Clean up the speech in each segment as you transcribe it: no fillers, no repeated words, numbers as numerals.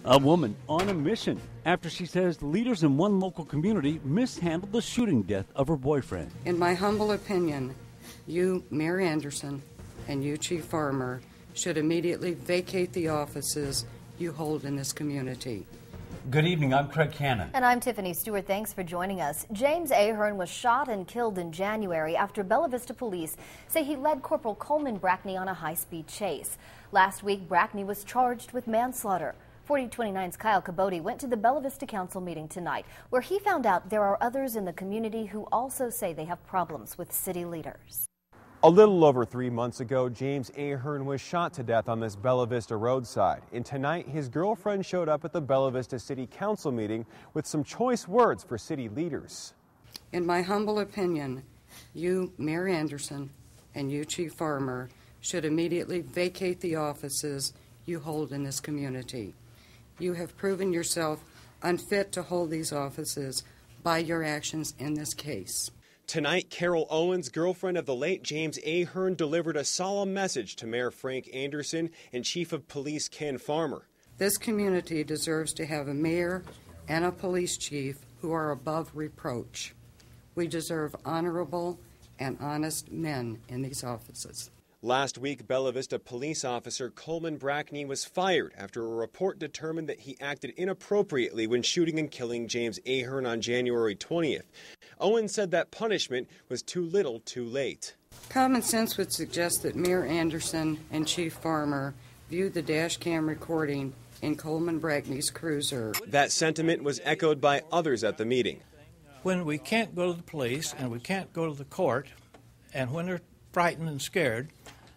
A woman on a mission after she says leaders in one local community mishandled the shooting death of her boyfriend. In my humble opinion, you, Mayor Anderson, and you, Chief Farmer, should immediately vacate the offices you hold in this community. Good evening, I'm Craig Cannon. And I'm Tiffany Stewart. Thanks for joining us. James Ahern was shot and killed in January after Bella Vista police say he led Corporal Coleman Brackney on a high-speed chase. Last week, Brackney was charged with manslaughter. 4029's Kyle Cabote went to the Bella Vista Council meeting tonight, where he found out there are others in the community who also say they have problems with city leaders. A little over 3 months ago, James Ahern was shot to death on this Bella Vista roadside. And tonight, his girlfriend showed up at the Bella Vista City Council meeting with some choice words for city leaders. In my humble opinion, you, Mayor Anderson, and you, Chief Farmer, should immediately vacate the offices you hold in this community. You have proven yourself unfit to hold these offices by your actions in this case. Tonight, Carol Owens, girlfriend of the late James Ahern, delivered a solemn message to Mayor Frank Anderson and Chief of Police Ken Farmer. This community deserves to have a mayor and a police chief who are above reproach. We deserve honorable and honest men in these offices. Last week, Bella Vista police officer Coleman Brackney was fired after a report determined that he acted inappropriately when shooting and killing James Ahern on January 20th. Owens said that punishment was too little too late. Common sense would suggest that Mayor Anderson and Chief Farmer viewed the dash cam recording in Coleman Brackney's cruiser. That sentiment was echoed by others at the meeting. When we can't go to the police and we can't go to the court, and when they're frightened and scared,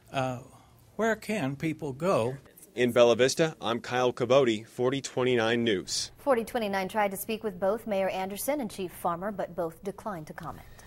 where can people go? In Bella Vista, I'm Kyle Cabote, 4029 News. 4029 tried to speak with both Mayor Anderson and Chief Farmer, but both declined to comment.